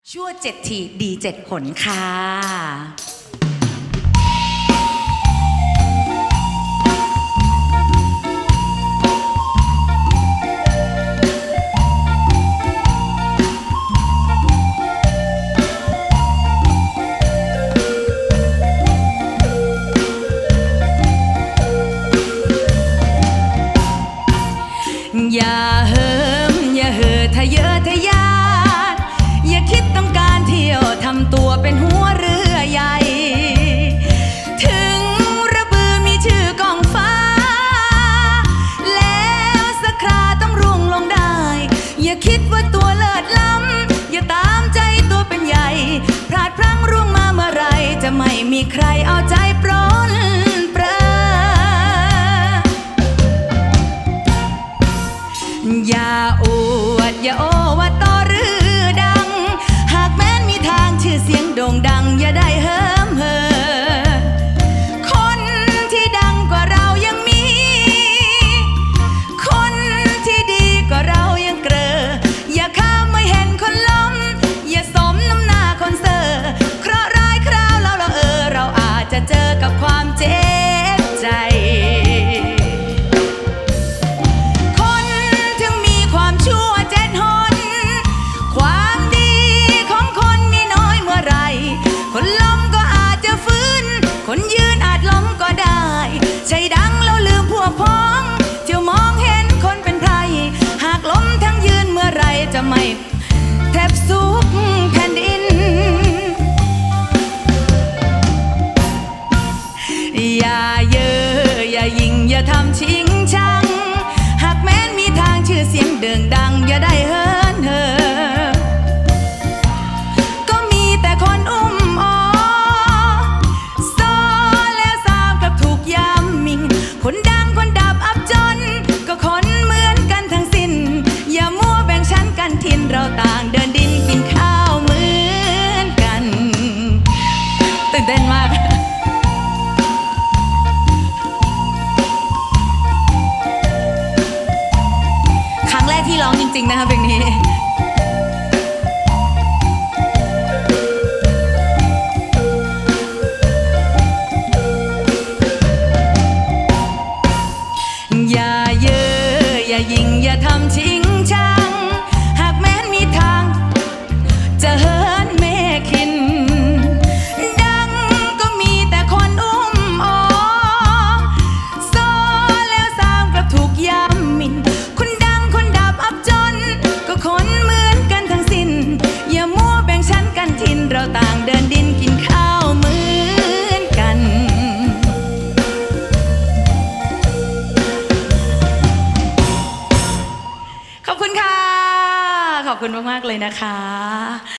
ชั่ว7 ทีดี7 ผลค่ะอย่าเหิมอย่าเห่อทะเยอทะยานอย่าคิดต้องการเที่ยวทำตัวเป็นหัวเรือใหญ่ถึงระบือมีชื่อกองฟ้าแล้วสักคราต้องร่วงลงได้อย่าคิดว่าตัวเลิศล้ำอย่าตามใจตัวเป็นใหญ่พลาดพลั้งร่วงมาเมื่อไรจะไม่มีใครเอาใจปรนเปรออย่าอวดอย่าโอ้ว่าต่อหรือดังหากแม้นมีทางชื่อเสียงโด่งดังอย่าได้เหิมเห่อคนที่ดังกว่าเรายังมีคนที่ดีกว่าเรายังเกลออย่าข้ามไม่เห็นคนล้มอย่าสมน้ำหน้าคนเซ่อเคราะห์ร้ายคราวเราเราอาจจะเจอกับความเจ็บใจคนล้มก็อาจจะฟื้นคนยืนอาจล้มก็ได้ใจดังแล้วลืมพวกพ้องเที่ยวมองเห็นคนเป็นไพรหากล้มทั้งยืนเมื่อไรจะไม่แทบซุกแผ่นดินอย่าเย่ออย่ายิงอย่าทำชิงชังหากแม้นมีทางชื่อเสียงเด่งดังอย่าได้เหินเห่อก็มีแต่คนอุ้มคนดังคนดับอับจนก็คนเหมือนกันทั้งสิ้นอย่ามัวแบ่งชั้นกันทินเราต่างเดินดินกินข้าวเหมือนกันตื่นเต้นมากครั้งแรกที่ร้องจริงๆนะคะเพลงนี้อย่าเย่ออย่ายิงอย่าทำชิงชังหากแม้นมีทางจะเหินเมฆินดังก็มีแต่คนอุ้มอ๋อซ้อแล้วสามกลับถูกย้ำหมิ่นคนดังคนดับอับจนก็คนเหมือนกันทั้งสิ้นอย่ามัวแบ่งชั้นกันทินเราต่างเดินดินกินข้าวเหมือนกันขอบคุณค่ะขอบคุณมากๆเลยนะคะ